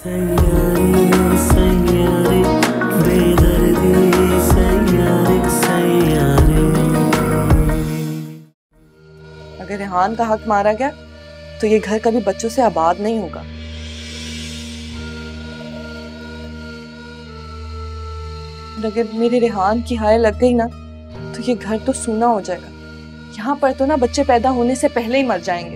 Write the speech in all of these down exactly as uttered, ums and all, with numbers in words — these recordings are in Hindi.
सैयारे सैयारे बेदर्दी सैयारे सैयारे। अगर रेहान का हक मारा गया तो ये घर कभी बच्चों से आबाद नहीं होगा। अगर मेरे रेहान की हाय लग गई ना तो ये घर तो सूना हो जाएगा। यहाँ पर तो ना बच्चे पैदा होने से पहले ही मर जाएंगे।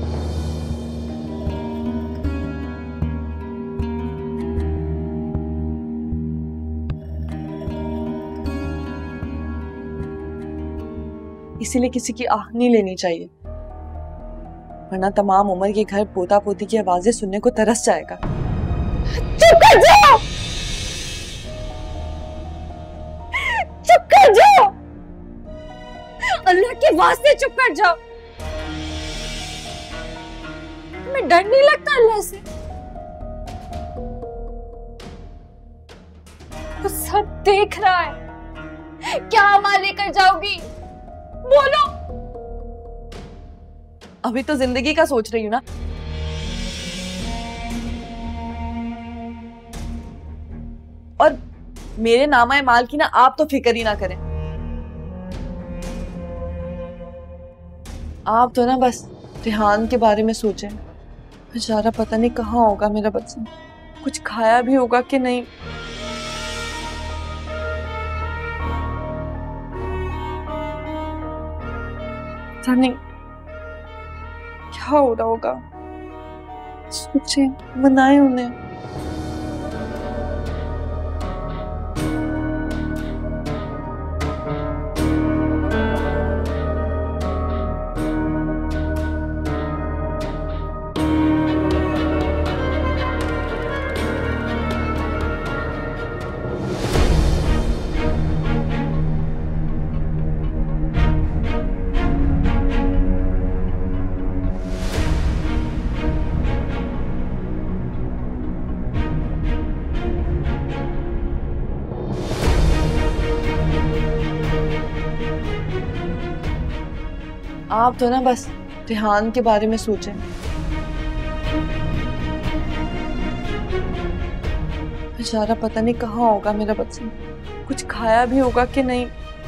इसीलिए किसी की आह नहीं लेनी चाहिए, वरना तमाम उम्र ये घर पोता पोती की आवाजें सुनने को तरस जाएगा। चुप कर जाओ, चुप कर जाओ, अल्लाह के वास्ते चुप कर जाओ। तुम्हें डर नहीं लगता अल्लाह से? तो सब देख रहा है, क्या अमाल लेकर जाओगी? बोलो। अभी तो जिंदगी का सोच रही हूँ ना। और मेरे नामा माल की ना आप तो फिक्र ही ना करें। आप तो ना बस रेहान के बारे में सोचें। बेचारा पता नहीं कहाँ होगा मेरा बच्चा, कुछ खाया भी होगा कि नहीं। नहीं क्या हो रहा होगा, सोचें, मनाएं उन्हें। आप तो ना बस रेहान के बारे में सोचें। बेचारा पता नहीं कहाँ होगा मेरा बच्चा, कुछ खाया भी होगा कि नहीं।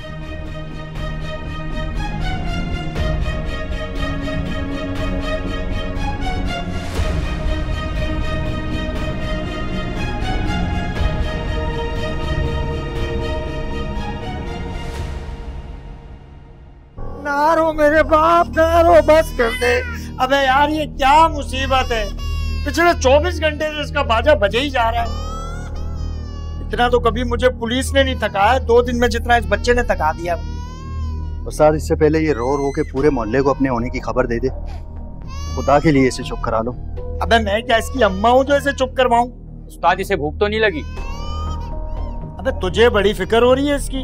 ना रो मेरे बाप, ना रो, बस कर दे। अबे यार ये क्या मुसीबत है, पिछले चौबीस घंटे से इसका बाजा बजे ही जा रहा है। इतना तो कभी मुझे पुलिस ने नहीं थकाया, दो दिन में जितना इस बच्चे ने थका दिया। उस्ताद इससे पहले ये रो रो के पूरे मोहल्ले को अपने होने की खबर दे दे। खुदा के लिए इसे चुप करा लो। अबे मैं क्या इसकी अम्मा हूँ जो इसे चुप करवाऊं? उस्ताद इसे भूख तो नहीं लगी? अबे तुझे बड़ी फिक्र हो रही है इसकी।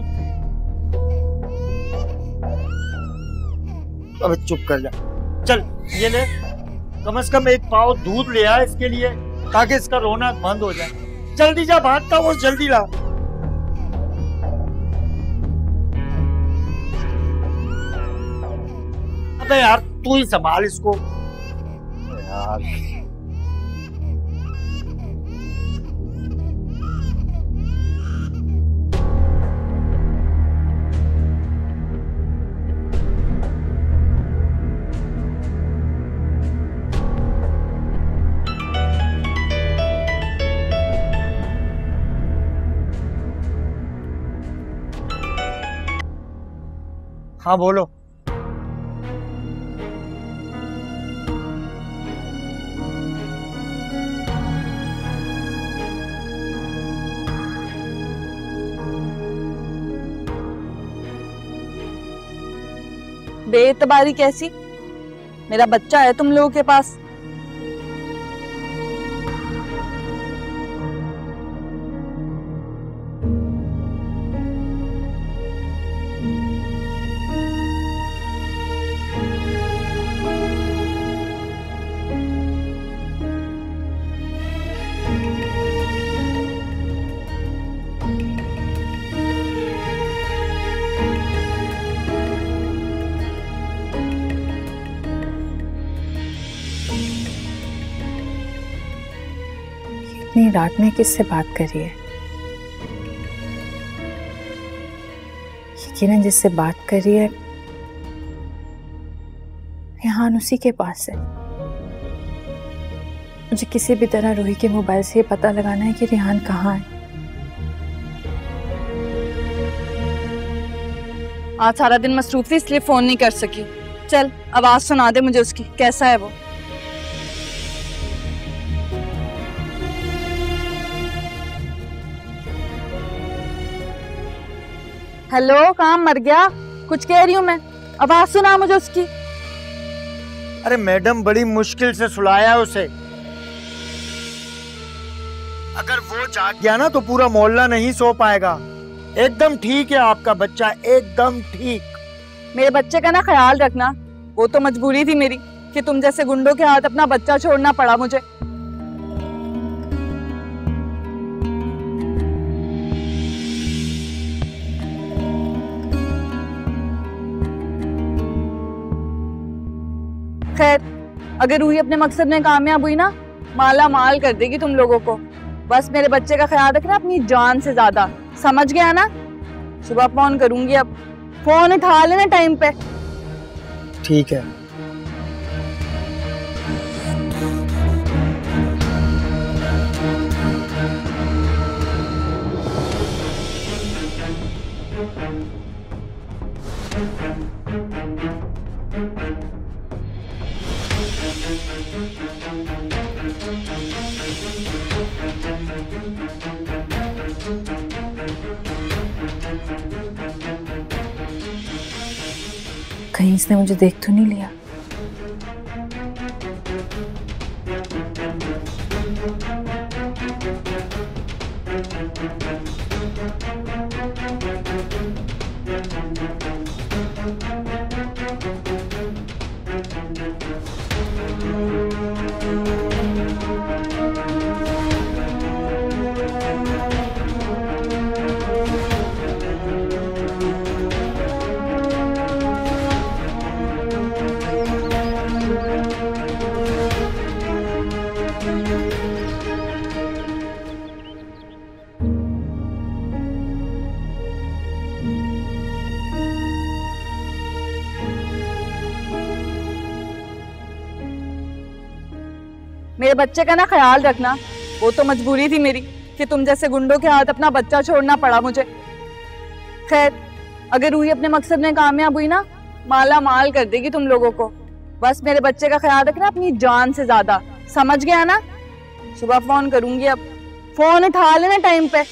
अबे चुप कर जा, चल ये ले, कम से कम एक पाव दूध ले आ इसके लिए ताकि इसका रोना बंद हो जाए। जल्दी जा, भागता वो, जल्दी ला। अबे यार तू ही संभाल इसको यार। हाँ बोलो। बेएतबारी कैसी, मेरा बच्चा है तुम लोगों के पास। इतनी रात में किससे बात कर रही है? यकीनन जिससे बात कर रही है रेहान उसी के पास है। मुझे किसी भी तरह रूही के मोबाइल से ये पता लगाना है कि रेहान कहाँ है। आज सारा दिन मसरूफ थी इसलिए फोन नहीं कर सकी। चल आवाज सुना दे मुझे उसकी, कैसा है वो? हेलो, काम मर गया? कुछ कह रही हूँ मैं, आवाज सुना मुझे उसकी। अरे मैडम, बड़ी मुश्किल से सुलाया उसे। अगर वो जाग गया ना तो पूरा मोहल्ला नहीं सो पाएगा। एकदम ठीक है आपका बच्चा, एकदम ठीक। मेरे बच्चे का ना ख्याल रखना, वो तो मजबूरी थी मेरी कि तुम जैसे गुंडों के हाथ अपना बच्चा छोड़ना पड़ा मुझे। खैर, अगर रूही अपने मकसद में कामयाब हुई ना, माला माल कर देगी तुम लोगों को। बस मेरे बच्चे का ख्याल रखना अपनी जान से ज्यादा, समझ गया ना? सुबह फोन करूंगी, अब फोन उठा लेना टाइम पे। ठीक है। कहीं इसने मुझे देख तो नहीं लिया? मेरे बच्चे का ना ख्याल रखना, वो तो मजबूरी थी मेरी कि तुम जैसे गुंडों के हाथ अपना बच्चा छोड़ना पड़ा मुझे। खैर, अगर रूही अपने मकसद में कामयाब हुई ना, माला माल कर देगी तुम लोगों को। बस मेरे बच्चे का ख्याल रखना अपनी जान से ज्यादा, समझ गया ना? सुबह फोन करूंगी, अब फोन उठा लेना टाइम पे।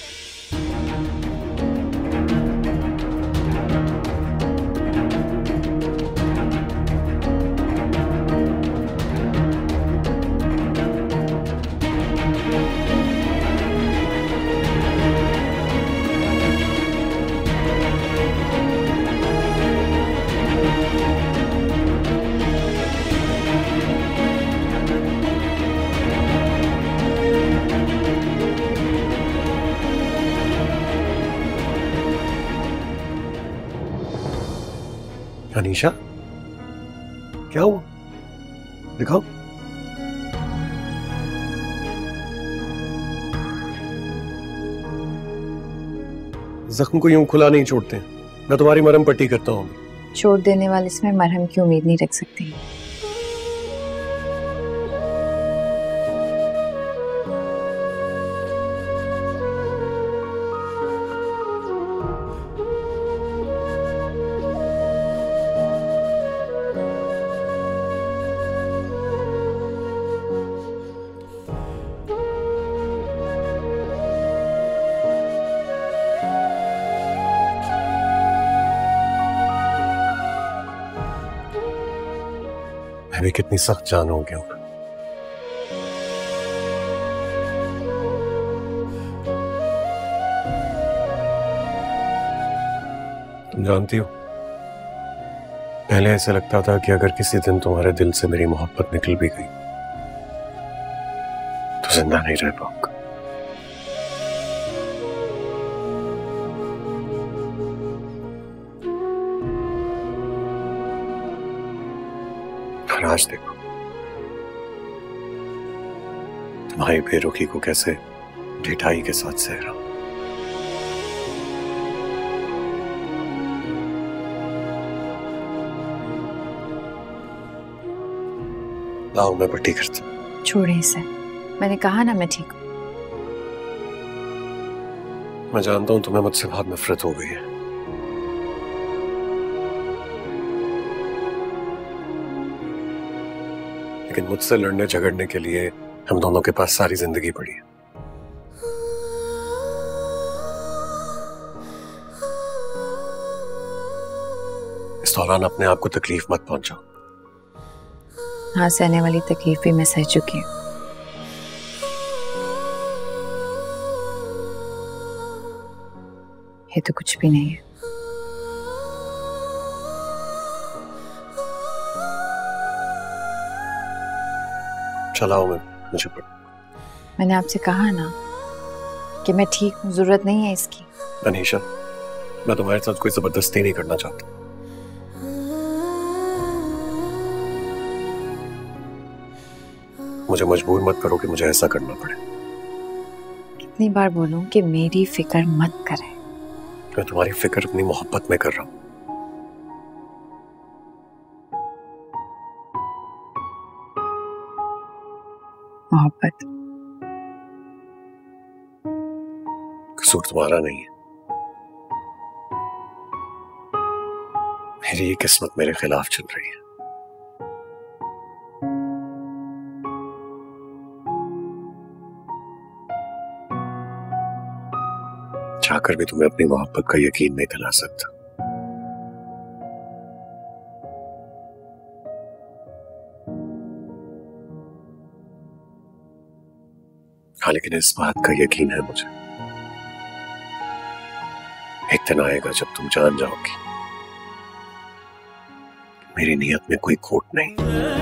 अनीशा, क्या हुआ? दिखाओ। जख्म को यूं खुला नहीं छोड़ते, मैं तुम्हारी मरहम पट्टी करता हूँ। छोड़ देने वाले इसमें मरहम की उम्मीद नहीं रख सकती। मैं भी कितनी सख्त जान हो गया हूं। तुम जानती हो, पहले ऐसे लगता था कि अगर किसी दिन तुम्हारे दिल से मेरी मोहब्बत निकल भी गई तो जिंदा नहीं रह पाऊंगा। आज देखो तुम्हारी बेरुखी को कैसे ढिठाई के साथ सह रहा हूं। लाओ मैं पट्टी करता हूं। छोड़े इसे, मैंने कहा ना मैं ठीक हूँ। मैं जानता हूं तुम्हें मुझसे बहुत नफरत हो गई है, लेकिन मुझसे लड़ने झगड़ने के लिए हम दोनों के पास सारी जिंदगी पड़ी है। इस दौरान अपने आप को तकलीफ मत पहुंचाओ। हाँ, सहने वाली तकलीफ भी मैं सह चुकी हूँ। ये तो कुछ भी नहीं है। चलाओ मैं मुझे पढ़। मैंने आपसे कहा ना कि मैं ठीक हूँ, जरूरत नहीं है इसकी। अनीशा, मैं तुम्हारे साथ कोई जबरदस्ती नहीं करना चाहता। मुझे मजबूर मत करो कि मुझे ऐसा करना पड़े। कितनी बार बोलूं कि मेरी फिक्र मत करें। मैं तुम्हारी फिक्र अपनी मोहब्बत में कर रहा हूं। मोहब्बत कसूर तुम्हारा नहीं है। मेरी ये किस्मत मेरे खिलाफ चल रही है। चाहकर भी तुम्हें अपनी मोहब्बत का यकीन नहीं दिला सकता। हाँ, लेकिन इस बात का यकीन है मुझे, एक दिन आएगा जब तुम जान जाओगी मेरी नीयत में कोई खोट नहीं।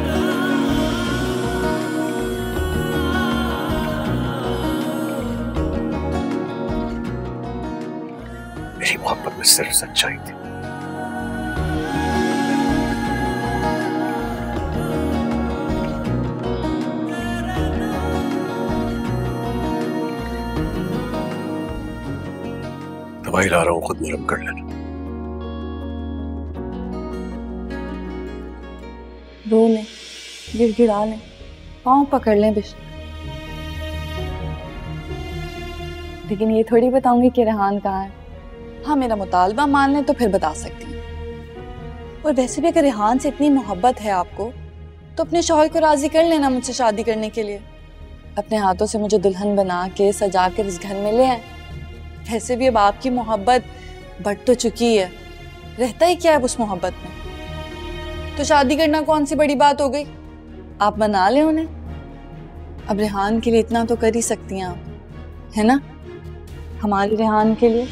मेरी मोहब्बत में सिर्फ सच्चाई थी। दवाई ला रहा हूं, खुद नरम कर लेना। रो लें, गिड़गिड़ा लें, पाँव पकड़ लें बिश, लेकिन ये थोड़ी बताऊंगी कि रेहान कहाँ है। हाँ, मेरा मुतालबा मान लें तो फिर बता सकती हूँ। और वैसे भी अगर रेहान से इतनी मोहब्बत है आपको तो अपने शौहर को राजी कर लेना मुझसे शादी करने के लिए। अपने हाथों से मुझे दुल्हन बना के सजा कर इस घर में ले आए। वैसे भी अब आपकी मोहब्बत बढ़ तो चुकी है, रहता ही क्या है उस मोहब्बत में। तो शादी करना कौन सी बड़ी बात हो गई, आप मना लें उन्हें। अब रेहान के लिए इतना तो कर ही सकती हैं आप, है ना, हमारे रेहान के लिए।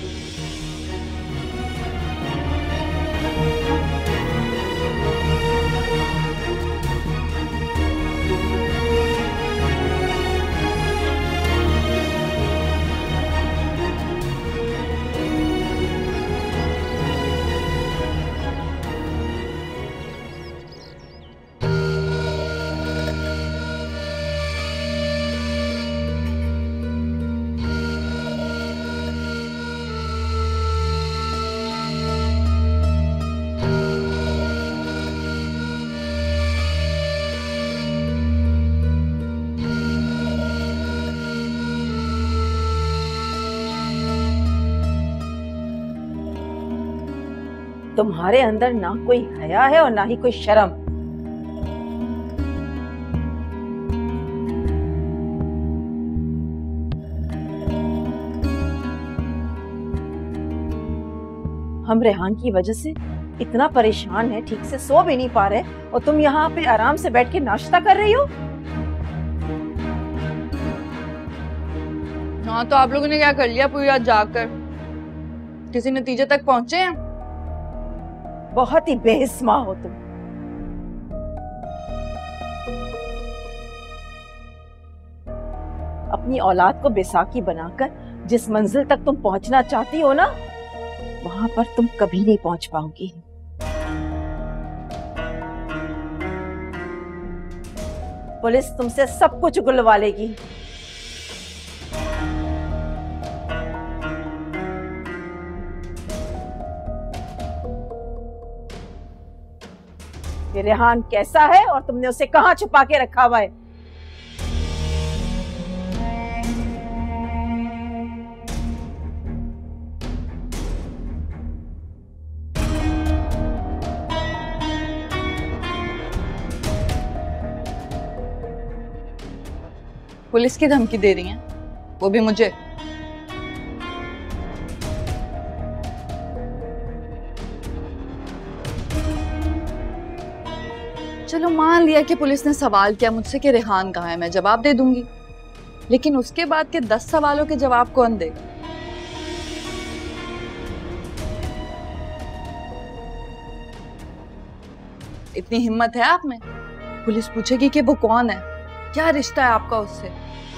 तुम्हारे अंदर ना कोई हया है और ना ही कोई शर्म। हम रेहान की वजह से इतना परेशान है, ठीक से सो भी नहीं पा रहे, और तुम यहाँ पे आराम से बैठ के नाश्ता कर रही हो। हाँ, तो आप लोगों ने क्या कर लिया पूरी रात जागकर, किसी नतीजे तक पहुंचे हैं? बहुत ही बेहिस्मा हो तुम। अपनी औलाद को बेसाखी बनाकर जिस मंजिल तक तुम पहुंचना चाहती हो ना, वहां पर तुम कभी नहीं पहुंच पाओगी। पुलिस तुमसे सब कुछ उगलवा लेगी। कि रेहान कैसा है और तुमने उसे कहाँ छुपा के रखा हुआ है। पुलिस की धमकी दे रही हैं, वो भी मुझे। चलो मान लिया कि पुलिस ने सवाल किया मुझसे कि रेहान कहाँ है, मैं जवाब दे दूंगी, लेकिन उसके बाद के दस सवालों के जवाब कौन देगा? इतनी हिम्मत है आप में? पुलिस पूछेगी कि वो कौन है, क्या रिश्ता है आपका उससे?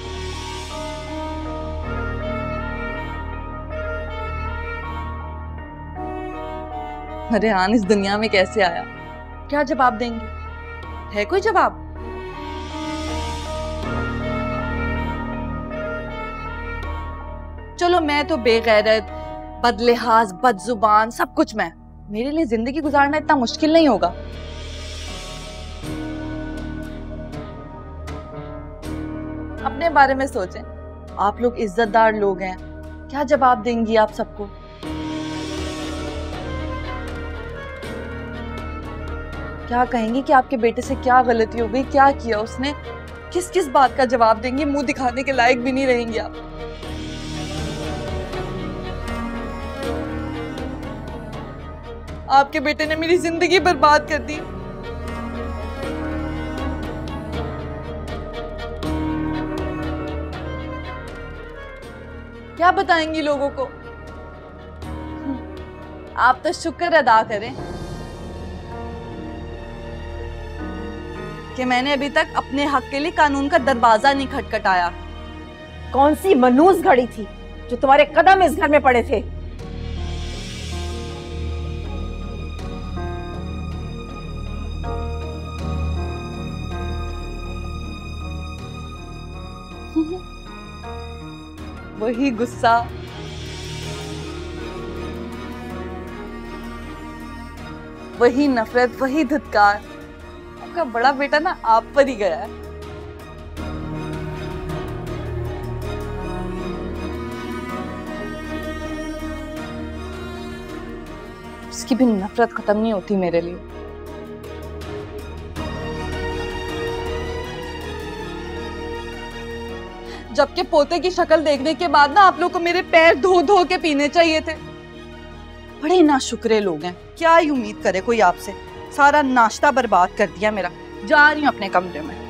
रेहान इस दुनिया में कैसे आया, क्या जवाब देंगे? है कोई जवाब? चलो मैं तो बेगैरत, बदलिहाज, बदजुबान, सब कुछ मैं। मेरे लिए जिंदगी गुजारना इतना मुश्किल नहीं होगा। अपने बारे में सोचें, आप लोग इज्जतदार लोग हैं, क्या जवाब देंगी आप सबको? क्या कहेंगी कि आपके बेटे से क्या गलती हो गई, क्या किया उसने? किस किस बात का जवाब देंगे? मुंह दिखाने के लायक भी नहीं रहेंगे आप। आपके बेटे ने मेरी जिंदगी बर्बाद कर दी। क्या बताएंगी लोगों को? आप तो शुक्र अदा करें कि मैंने अभी तक अपने हक के लिए कानून का दरवाजा नहीं खटखटाया। कौन सी मनूस घड़ी थी जो तुम्हारे कदम इस घर में पड़े थे? वही गुस्सा, वही नफरत, वही धुतकार। आपका बड़ा बेटा ना आप पर ही गया है। उसकी भी नफरत खत्म नहीं होती मेरे लिए। जबकि पोते की शक्ल देखने के बाद ना आप लोग को मेरे पैर धो धो के पीने चाहिए थे। बड़े नाशुक्रे लोग हैं, क्या ही उम्मीद करे कोई आपसे। सारा नाश्ता बर्बाद कर दिया मेरा। जा रही हूँ अपने कमरे में।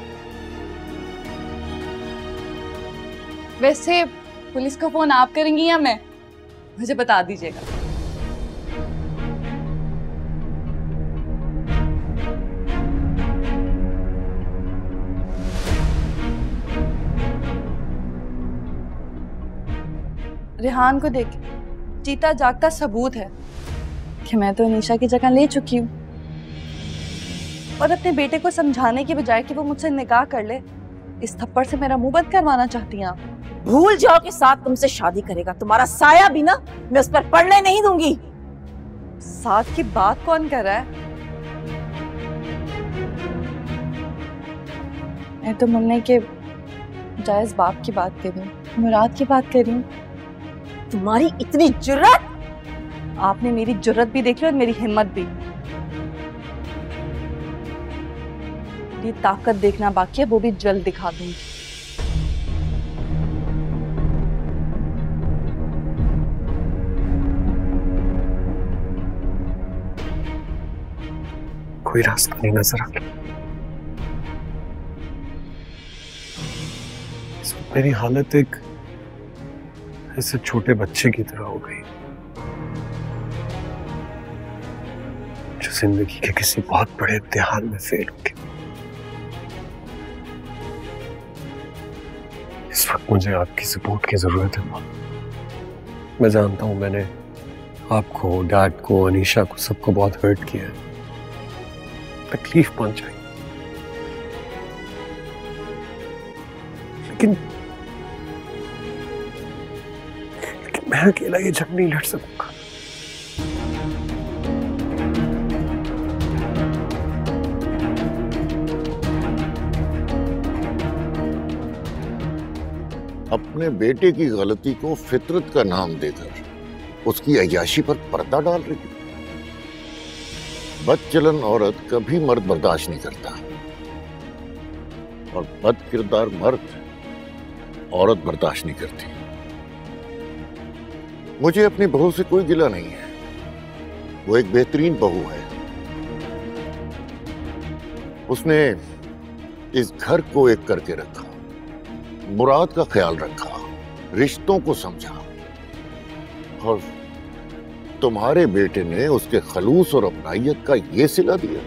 वैसे पुलिस को फोन आप करेंगी या मैं? मुझे बता दीजिएगा। रेहान को देख जीता जागता सबूत है कि मैं तो अनीशा की जगह ले चुकी हूँ। और अपने बेटे को समझाने की बजाय कि वो मुझसे निकाह कर ले, इस थप्पड़ से मेरा मुंह बंद करवाना चाहती हैं आप? भूल जाओ कि साथ तुमसे शादी करेगा। तुम्हारा साया भी ना मैं उस पर पड़ने नहीं दूंगी। साथ की बात कौन कर रहा है? मैं तो मुन्ने के जायज बाप की बात कर रही हूँ, मुराद की बात कर रही हूँ। तुम्हारी इतनी जुर्रत! आपने मेरी जुर्रत भी देख ली और मेरी हिम्मत भी। मेरी ताकत देखना बाकी है, वो भी जल्द दिखा दूंगी। कोई रास्ता नहीं नजर आ रहा। मेरी हालत एक ऐसे छोटे बच्चे की तरह हो गई जो जिंदगी के किसी बहुत बड़े इम्तिहान में फेल हो गया। इस वक्त मुझे आपकी सपोर्ट की जरूरत है माँ। मैं जानता हूं मैंने आपको, डैड को, अनीशा को, सबको बहुत हर्ट किया है, तकलीफ पहुंचाई, लेकिन लेकिन मैं अकेला ये जंग नहीं लड़ सकूंगा। अपने बेटे की गलती को फितरत का नाम देकर उसकी अय्याशी पर पर्दा डाल रही हो। बदचलन औरत कभी मर्द बर्दाश्त नहीं करता और बद किरदार मर्द औरत बर्दाश्त नहीं करती। मुझे अपनी बहू से कोई गिला नहीं है, वो एक बेहतरीन बहू है। उसने इस घर को एक करके रखा, मुराद का ख्याल रखा, रिश्तों को समझा, और तुम्हारे बेटे ने उसके खलूस और अपनाइयत का ये सिला दिया।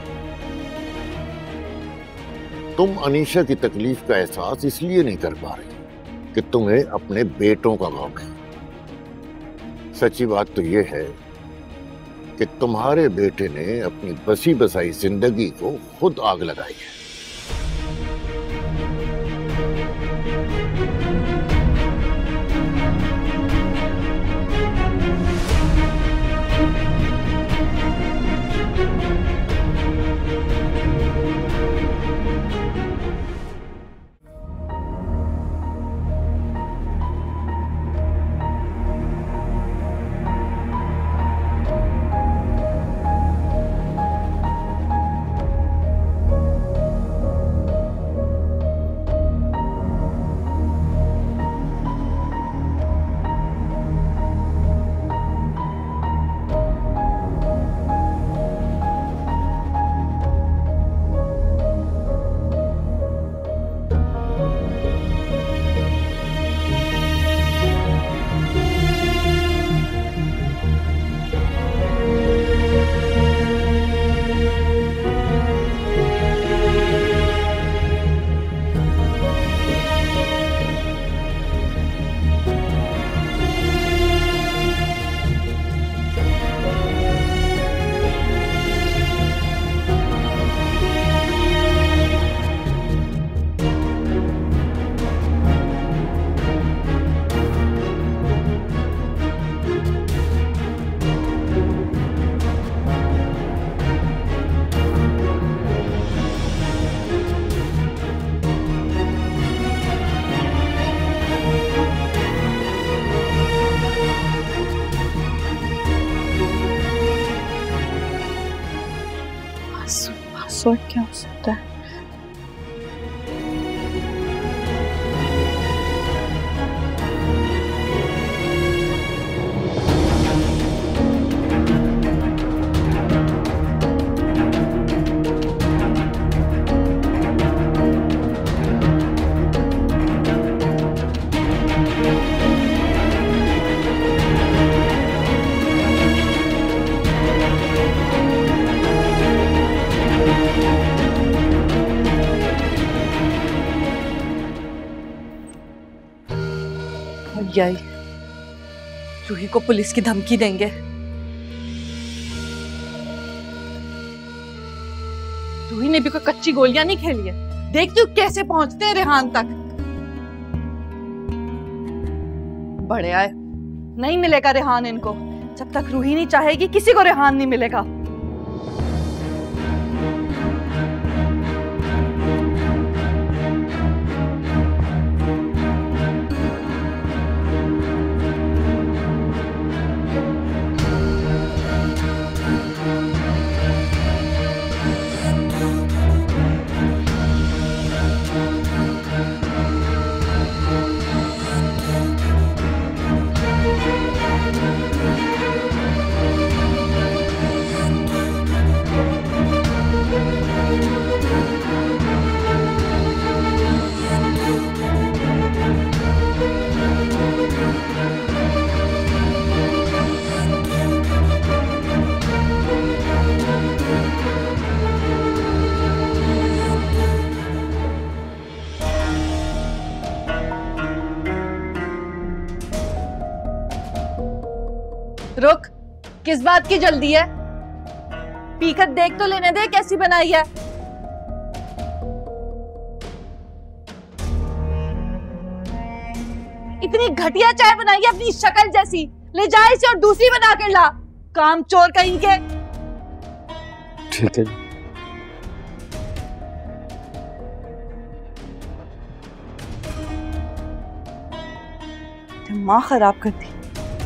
तुम अनीशा की तकलीफ का एहसास इसलिए नहीं कर पा रही कि तुम्हें अपने बेटों का गम है। सच्ची बात तो यह है कि तुम्हारे बेटे ने अपनी बसी बसाई जिंदगी को खुद आग लगाई है। पासवर्ड क्या हो सकता है? यही रूही को पुलिस की धमकी देंगे। रूही ने भी कोई कच्ची गोलियां नहीं खेली है। देखती हूँ कैसे पहुंचते हैं रेहान तक। बड़े आए, नहीं मिलेगा रेहान इनको। जब तक रूही नहीं चाहेगी किसी को रेहान नहीं मिलेगा। रुक, किस बात की जल्दी है? पीकर देख तो लेने दे कैसी बनाई है। इतनी घटिया चाय बनाई है अपनी शक्ल जैसी। ले जा इसे और दूसरी बना कर ला। काम चोर कहीं के। ठीक है। दिमाग खराब कर दी।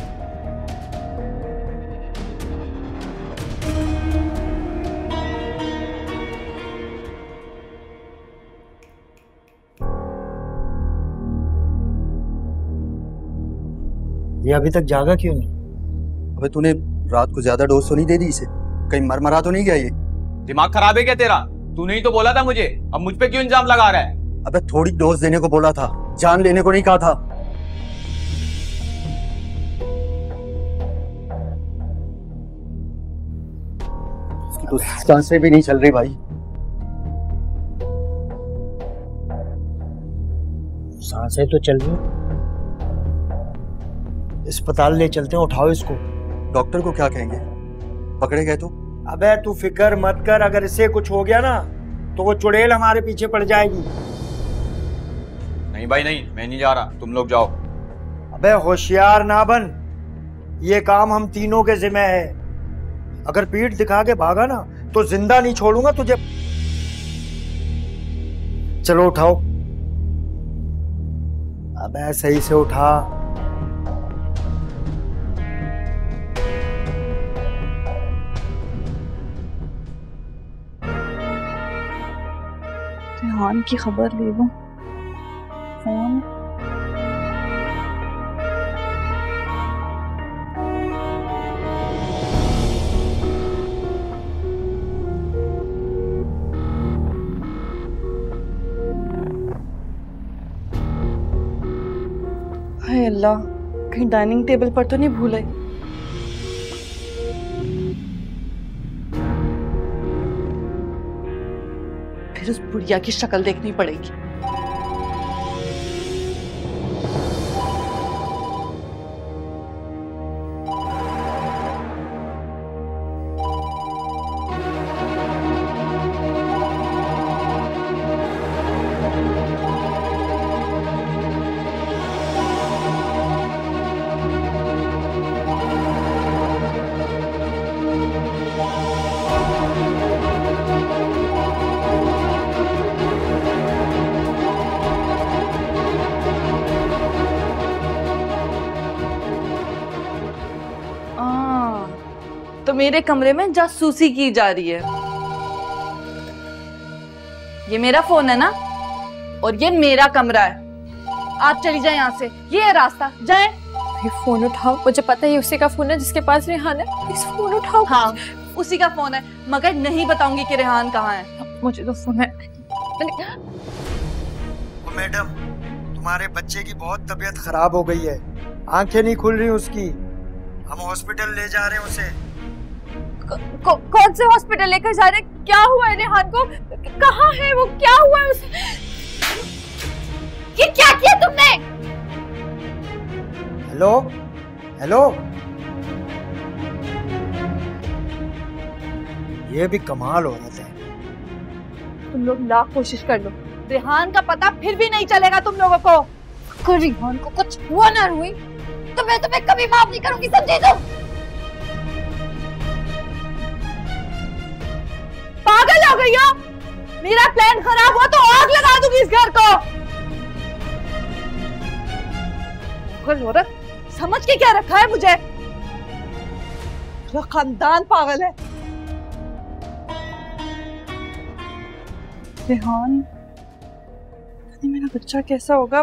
ये अभी तक जागा क्यों नहीं? अबे तूने रात को ज्यादा डोज तो नहीं दे दी इसे? कहीं मर मरा तो नहीं गया ये? दिमाग खराब है क्या तेरा? तूने ही तो बोला था मुझे, अब मुझ पे क्यों इल्जाम लगा रहा है? अबे थोड़ी डोज देने को बोला था, जान लेने को नहीं कहा था। उसकी तो सांसें भी नहीं चल रही भाई। सांसें तो चल रही, अस्पताल ले चलते हैं, उठाओ इसको। डॉक्टर को क्या कहेंगे? पकड़े गए तो? अबे तू फिक्र मत कर, अगर इसे कुछ हो गया ना तो वो चुड़ैल हमारे पीछे पड़ जाएगी। नहीं भाई नहीं, मैं नहीं जा रहा, तुम लोग जाओ। अबे होशियार ना बन, ये काम हम तीनों के जिम्मे है। अगर पीठ दिखा के भागा ना तो जिंदा नहीं छोड़ूंगा तुझे। चलो उठाओ। अबे सही से उठा। रेहान की खबर ले लूं। फोन हाय अल्लाह, कहीं डाइनिंग टेबल पर तो नहीं भूल आई। फिर उस बुढ़िया की शक्ल देखनी पड़ेगी। तो मेरे कमरे में जासूसी की जा रही है। ये मेरा फोन है ना, और ये मेरा कमरा है। आप चली जाए यहाँ से, ये है रास्ता, जाए। ये फोन उठाओ, मुझे पता है उसी का फोन है जिसके पास रेहान है। इस फोन उठाओ। हाँ उसी का फोन है, मगर नहीं बताऊंगी कि रेहान कहाँ है। मुझे तो फोन है। मैडम, तुम्हारे बच्चे की बहुत तबीयत खराब हो गई है, आंखें नहीं खुल रही उसकी। हम हॉस्पिटल ले जा रहे हैं उसे। को, कौन से हॉस्पिटल लेकर जा रहे? क्या हुआ है रेहान को? कहाँ है वो? क्या हुआ है उसे? ये क्या किया तुमने? हेलो हेलो, ये भी कमाल हो रहा है। तुम लोग लाख कोशिश कर लो, रेहान का पता फिर भी नहीं चलेगा तुम लोगों को। अगर रेहान को कुछ हुआ ना हुई तो मैं तुम्हें कभी माफ नहीं करूंगी, समझे तुम? पागल हो गई हो? मेरा प्लान खराब हुआ तो आग लगा दूंगी इस घर को। पागल औरत, समझ के क्या रखा है मुझे? पूरा खानदान पागल है। रेहान, मेरा बच्चा कैसा होगा?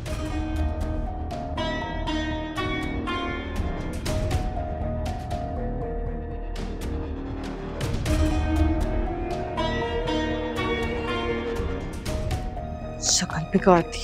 शक्ल बिगाड़ दी।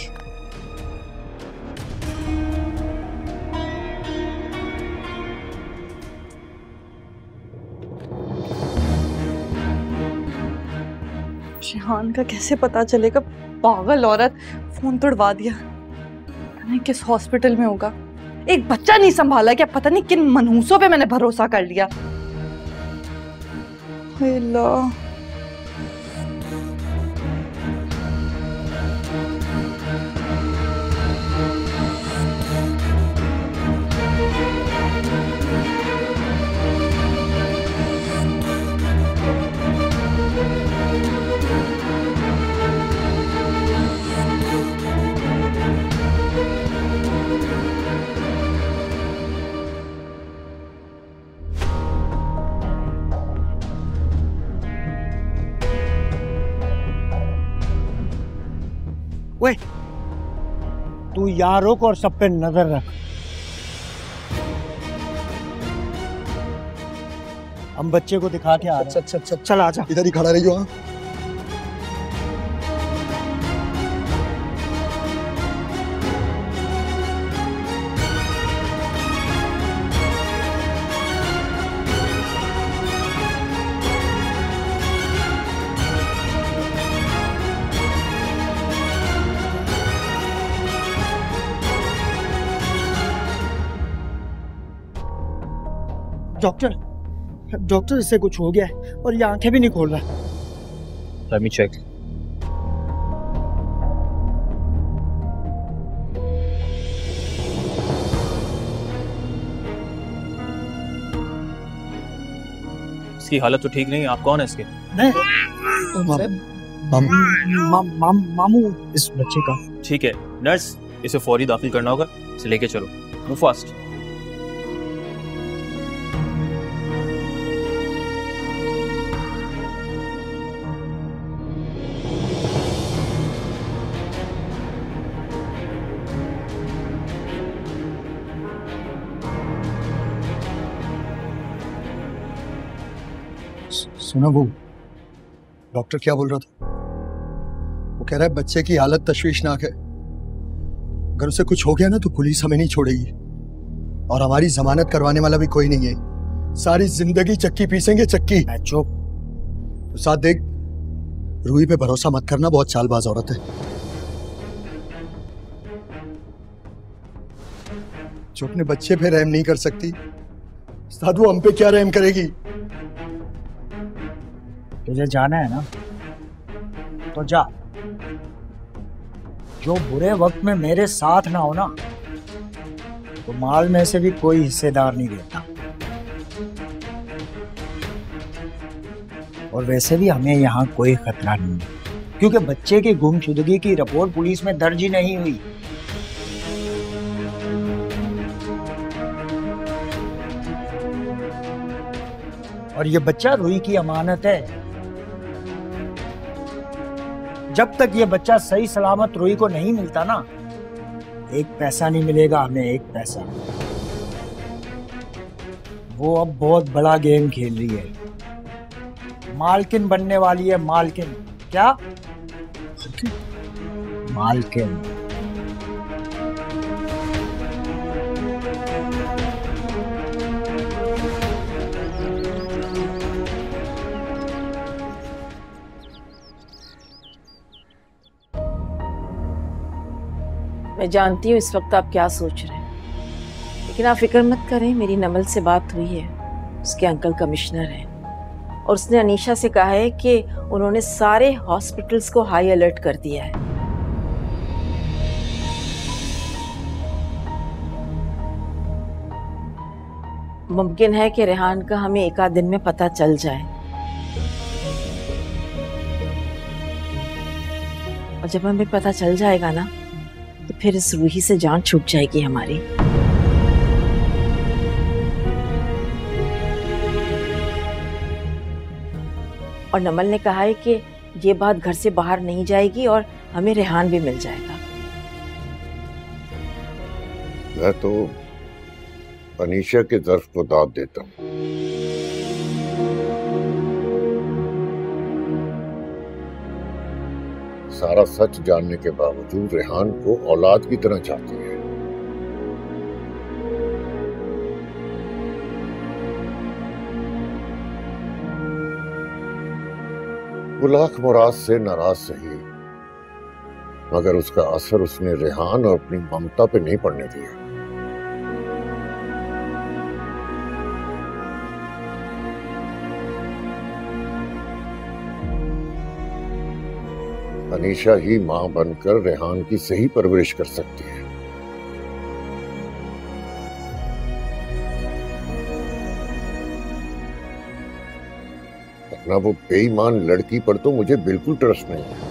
रेहान का कैसे पता चलेगा? पागल औरत, फोन तोड़वा दिया। पता नहीं किस हॉस्पिटल में होगा। एक बच्चा नहीं संभाला क्या? पता नहीं किन मनहूसों पे मैंने भरोसा कर लिया। हाय अल्लाह। ओए, तू यहाँ रुक और सब पे नजर रख। हम बच्चे को दिखा के आ रहे हैं। अच्छा अच्छा अच्छा चल आजा। इधर ही खड़ा रहियो। हाँ डॉक्टर, डॉक्टर इससे कुछ हो गया है और ये आंखें भी नहीं खोल रहा। Let me check. इसकी हालत तो ठीक नहीं। आप कौन है इसके? मैं माम, मा, मा, मामू इस बच्चे का। ठीक है नर्स, इसे फौरी दाखिल करना होगा। इसे लेके चलो। Move fast. सुना वो डॉक्टर क्या बोल रहा था? वो कह रहा है बच्चे की हालत तशवीशनाक है। अगर उसे कुछ हो गया ना तो पुलिस हमें नहीं छोड़ेगी और हमारी जमानत करवाने वाला भी कोई नहीं है। सारी जिंदगी चक्की पीसेंगे चक्की। चुप। तो साथ देख, रूही पे भरोसा मत करना, बहुत चालबाज औरत है। जो अपने बच्चे पे रहम नहीं कर सकती, साथ वो हम पे क्या रहम करेगी? तुझे जाना है ना तो जा। जो बुरे वक्त में मेरे साथ ना हो ना तो माल में से भी कोई हिस्सेदार नहीं रहता। और वैसे भी हमें यहाँ कोई खतरा नहीं है क्योंकि बच्चे की गुमशुदगी की रिपोर्ट पुलिस में दर्ज ही नहीं हुई। और ये बच्चा रूही की अमानत है। जब तक ये बच्चा सही सलामत रूही को नहीं मिलता ना, एक पैसा नहीं मिलेगा हमें, एक पैसा। वो अब बहुत बड़ा गेम खेल रही है। मालकिन बनने वाली है, मालकिन। क्या? मालकिन। मैं जानती हूँ इस वक्त आप क्या सोच रहे हैं, लेकिन आप फिक्र मत करें। मेरी नमल से बात हुई है, उसके अंकल कमिश्नर हैं और उसने अनीशा से कहा है कि उन्होंने सारे हॉस्पिटल्स को हाई अलर्ट कर दिया है। मुमकिन है कि रेहान का हमें एक आध दिन में पता चल जाए और जब हमें पता चल जाएगा ना तो फिर इस रूही से जान छूट जाएगी हमारी। और नमल ने कहा है कि ये बात घर से बाहर नहीं जाएगी और हमें रेहान भी मिल जाएगा। मैं तो अनीशा के ज़र्फ को दाद देता हूँ। सारा सच जानने के बावजूद रेहान को औलाद की तरह चाहती है। वो लाख मुराद से नाराज सही, मगर उसका असर उसने रेहान और अपनी ममता पे नहीं पड़ने दिया। अनीशा ही मां बनकर रेहान की सही परवरिश कर सकती है। वरना वो बेईमान लड़की पर तो मुझे बिल्कुल ट्रस्ट नहीं है।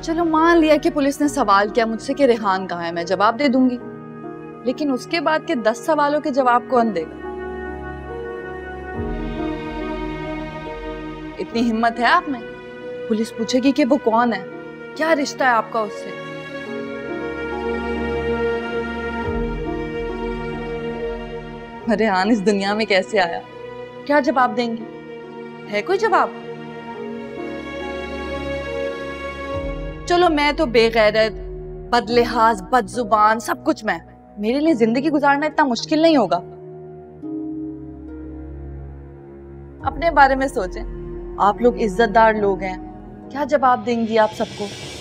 चलो मान लिया कि पुलिस ने सवाल किया मुझसे कि रेहान कहाँ है, मैं जवाब दे दूंगी, लेकिन उसके बाद के दस सवालों के जवाब कौन देगा? इतनी हिम्मत है आप में? पुलिस पूछेगी कि वो कौन है, क्या रिश्ता है आपका उससे? रेहान इस दुनिया में कैसे आया, क्या जवाब देंगे? है कोई जवाब? चलो मैं तो बेगैरत, बदलिहाज, बदजुबान, सब कुछ मैं, मेरे लिए जिंदगी गुजारना इतना मुश्किल नहीं होगा। अपने बारे में सोचें, आप लोग इज्जतदार लोग हैं, क्या जवाब देंगी आप सबको?